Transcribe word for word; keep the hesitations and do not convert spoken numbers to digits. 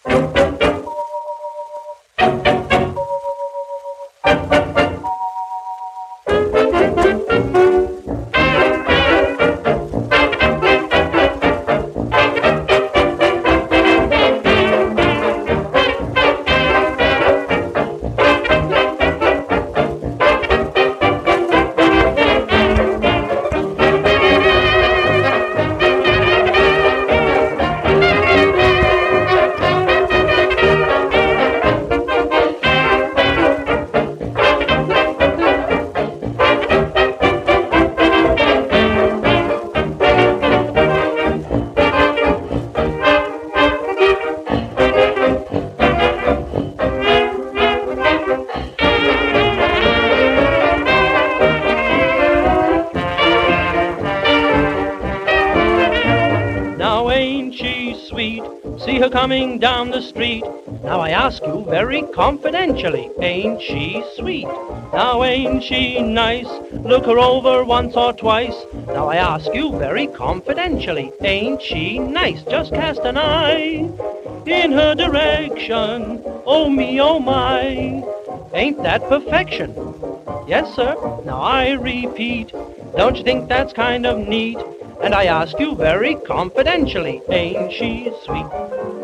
Now ain't she sweet? See her coming down the street. Now I ask you very confidentially, ain't she sweet? Now ain't she nice? Look her over once or twice. Now I ask you very confidentially, ain't she nice? Just cast an eye in her direction. Oh me, oh my, ain't that perfection? Yes, sir. Now I repeat, don't you think that's kind of neat? And I ask you very confidentially, ain't she sweet?